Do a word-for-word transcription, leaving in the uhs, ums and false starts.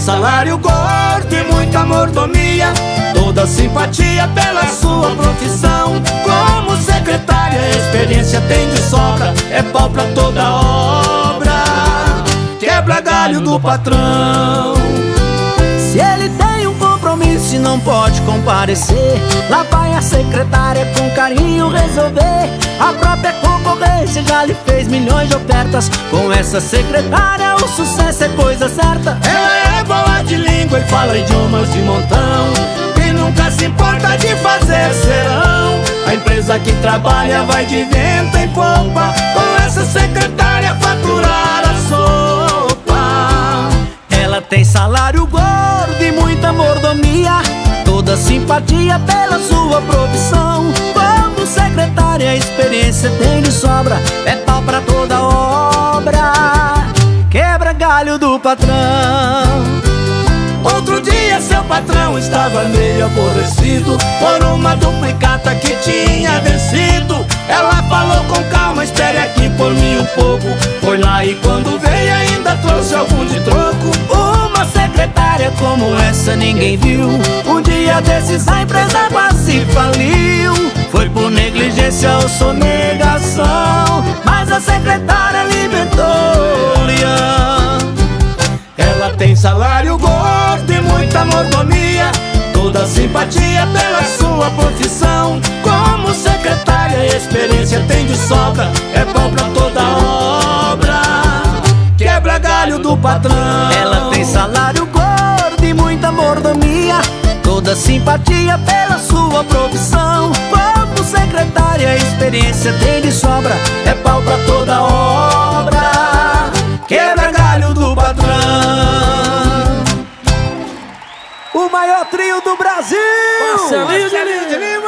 salário gordo e muita mordomia, toda simpatia pela sua profissão. Como secretária, experiência tem de sobra, é pau pra toda obra, quebra galho do patrão. Se ele tem um compromisso e não pode comparecer, lá vai a secretária com carinho resolver. A própria concorrência já lhe fez milhões de ofertas. Com essa secretária o sucesso é coisa certa. Ela é boa de língua e fala idiomas de montão, e nunca se importa de fazer serão. A empresa que trabalha vai de vento em popa, com essa secretária faturar a sopa. Ela tem salário gordo e muita mordomia, toda simpatia pela sua profissão. Como secretária, a experiência tem de sobra, é pau pra toda obra, quebra galho do patrão. Outro dia seu patrão estava meio aborrecido por uma duplicata que tinha vencido. Ela falou com calma, espere aqui por mim um pouco. Foi lá e quando veio ainda trouxe algum de troco. Uma secretária como essa ninguém viu. Um dia desses a empresa quase faliu. Foi por negligência ou sonegação, mas a secretária alimentou o leão. Ela tem salário gordo e muita mordomia, toda simpatia pela sua profissão. Como secretária, experiência tem de sobra, é pau pra toda obra, quebra galho do patrão. Ela tem salário gordo e muita mordomia, toda simpatia pela sua profissão. Como secretária, experiência tem de sobra, é pau pra toda obra, quebra galho do patrão. O maior trio do Brasil! Marcelinho de Lima.